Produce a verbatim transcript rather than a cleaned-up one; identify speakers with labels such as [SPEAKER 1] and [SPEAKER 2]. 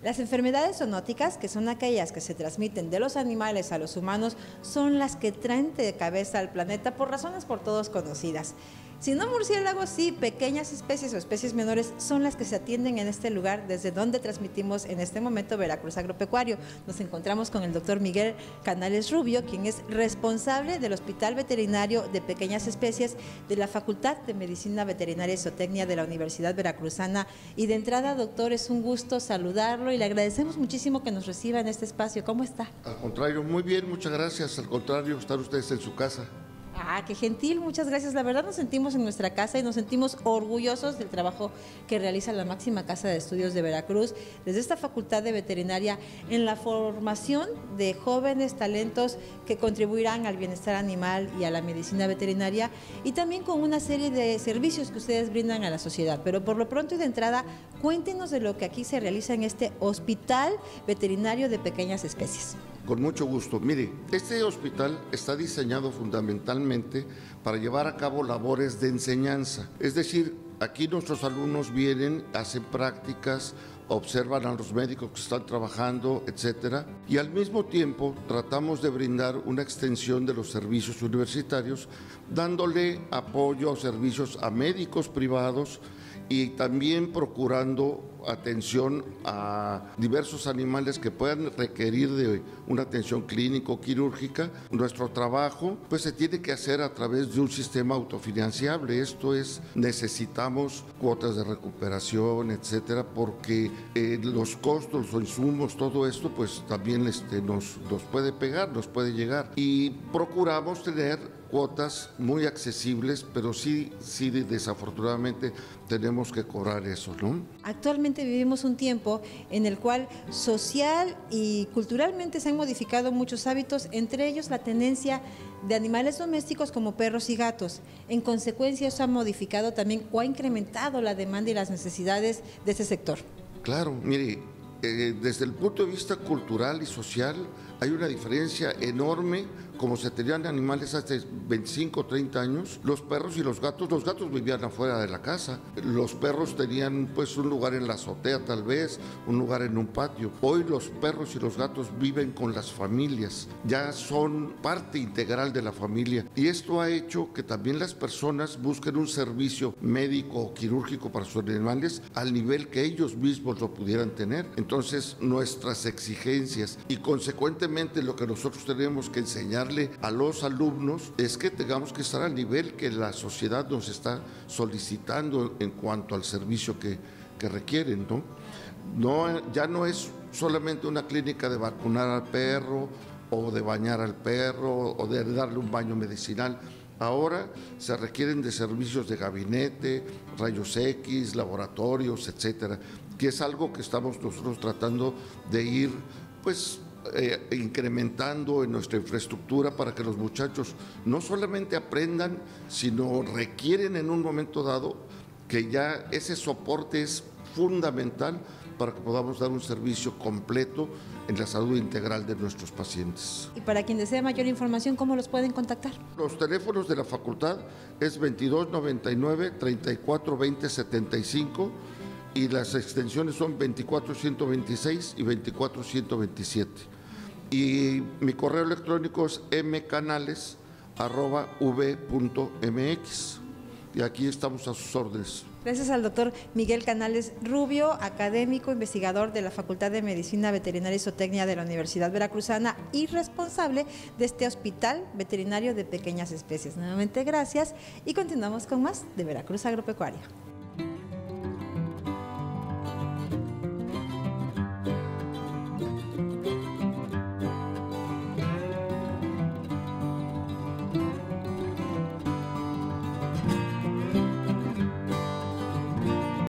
[SPEAKER 1] Las enfermedades zoonóticas, que son aquellas que se transmiten de los animales a los humanos, son las que traen de cabeza al planeta por razones por todos conocidas. Si no murciélagos, sí, pequeñas especies o especies menores son las que se atienden en este lugar, desde donde transmitimos en este momento Veracruz Agropecuario. Nos encontramos con el doctor Miguel Canales Rubio, quien es responsable del Hospital Veterinario de Pequeñas Especies de la Facultad de Medicina Veterinaria y Zootecnia de la Universidad Veracruzana. Y de entrada, doctor, es un gusto saludarlo y le agradecemos muchísimo que nos reciba en este espacio. ¿Cómo está?
[SPEAKER 2] Al contrario, muy bien, muchas gracias. Al contrario, están ustedes en su casa.
[SPEAKER 1] Ah, qué gentil, muchas gracias. La verdad nos sentimos en nuestra casa y nos sentimos orgullosos del trabajo que realiza la máxima casa de estudios de Veracruz desde esta facultad de veterinaria en la formación de jóvenes talentos que contribuirán al bienestar animal y a la medicina veterinaria, y también con una serie de servicios que ustedes brindan a la sociedad. Pero por lo pronto y de entrada, cuéntenos de lo que aquí se realiza en este Hospital Veterinario de Pequeñas Especies.
[SPEAKER 2] Con mucho gusto. Mire, este hospital está diseñado fundamentalmente para llevar a cabo labores de enseñanza. Es decir, aquí nuestros alumnos vienen, hacen prácticas, observan a los médicos que están trabajando, etcétera, y al mismo tiempo tratamos de brindar una extensión de los servicios universitarios, dándole apoyo a servicios a médicos privados y también procurando atención a diversos animales que puedan requerir de una atención clínico quirúrgica. Nuestro trabajo pues se tiene que hacer a través de un sistema autofinanciable. Esto es, necesitamos cuotas de recuperación, etcétera, porque eh, los costos o insumos, todo esto pues también este, nos, nos puede pegar, nos puede llegar, y procuramos tener cuotas muy accesibles, pero sí, sí desafortunadamente tenemos que cobrar eso, ¿no?
[SPEAKER 1] Actualmente vivimos un tiempo en el cual social y culturalmente se han modificado muchos hábitos, entre ellos la tenencia de animales domésticos como perros y gatos. En consecuencia, eso ha modificado también o ha incrementado la demanda y las necesidades de ese sector.
[SPEAKER 2] Claro, mire, eh, desde el punto de vista cultural y social hay una diferencia enorme. Como se tenían animales hace veinticinco o treinta años, los perros y los gatos, los gatos vivían afuera de la casa, los perros tenían pues un lugar en la azotea tal vez, un lugar en un patio. Hoy los perros y los gatos viven con las familias, ya son parte integral de la familia, y esto ha hecho que también las personas busquen un servicio médico o quirúrgico para sus animales al nivel que ellos mismos lo pudieran tener. Entonces nuestras exigencias y consecuentemente lo que nosotros tenemos que enseñar a los alumnos es que tengamos que estar al nivel que la sociedad nos está solicitando en cuanto al servicio que, que requieren, ¿no? No, ya no es solamente una clínica de vacunar al perro o de bañar al perro o de darle un baño medicinal. Ahora se requieren de servicios de gabinete, rayos X, laboratorios, etcétera, que es algo que estamos nosotros tratando de ir, pues, Eh, incrementando en nuestra infraestructura para que los muchachos no solamente aprendan, sino requieren en un momento dado que ya ese soporte es fundamental para que podamos dar un servicio completo en la salud integral de nuestros pacientes.
[SPEAKER 1] Y para quien desea mayor información, ¿cómo los pueden contactar?
[SPEAKER 2] Los teléfonos de la facultad es veintidós noventa y nueve, treinta y cuatro veinte setenta y cinco y las extensiones son veinticuatro ciento veintiséis y veinticuatro ciento veintisiete. Y mi correo electrónico es mcanales arroba v punto mx, y aquí estamos a sus órdenes.
[SPEAKER 1] Gracias al doctor Miguel Canales Rubio, académico, investigador de la Facultad de Medicina Veterinaria y Zootecnia de la Universidad Veracruzana y responsable de este Hospital Veterinario de Pequeñas Especies. Nuevamente gracias y continuamos con más de Veracruz Agropecuaria.